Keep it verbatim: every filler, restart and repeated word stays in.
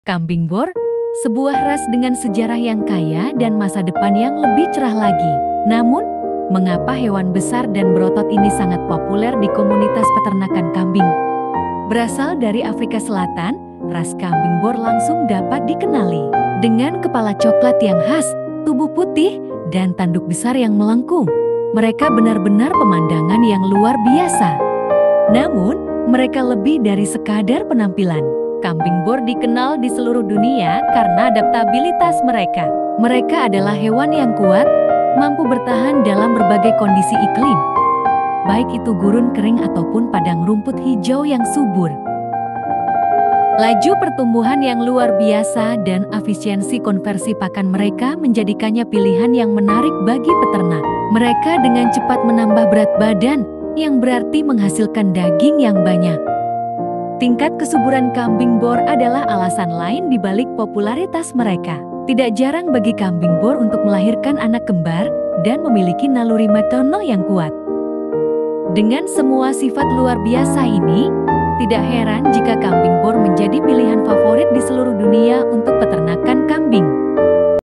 Kambing bor, sebuah ras dengan sejarah yang kaya dan masa depan yang lebih cerah lagi. Namun, mengapa hewan besar dan berotot ini sangat populer di komunitas peternakan kambing? Berasal dari Afrika Selatan, ras kambing bor langsung dapat dikenali dengan kepala coklat yang khas, tubuh putih, dan tanduk besar yang melengkung. Mereka benar-benar pemandangan yang luar biasa. Namun, mereka lebih dari sekadar penampilan. Kambing bor dikenal di seluruh dunia karena adaptabilitas mereka. Mereka adalah hewan yang kuat, mampu bertahan dalam berbagai kondisi iklim, baik itu gurun kering ataupun padang rumput hijau yang subur. Laju pertumbuhan yang luar biasa dan efisiensi konversi pakan mereka menjadikannya pilihan yang menarik bagi peternak. Mereka dengan cepat menambah berat badan, yang berarti menghasilkan daging yang banyak. Tingkat kesuburan kambing bor adalah alasan lain di balik popularitas mereka. Tidak jarang bagi kambing bor untuk melahirkan anak kembar dan memiliki naluri maternal yang kuat. Dengan semua sifat luar biasa ini, tidak heran jika kambing bor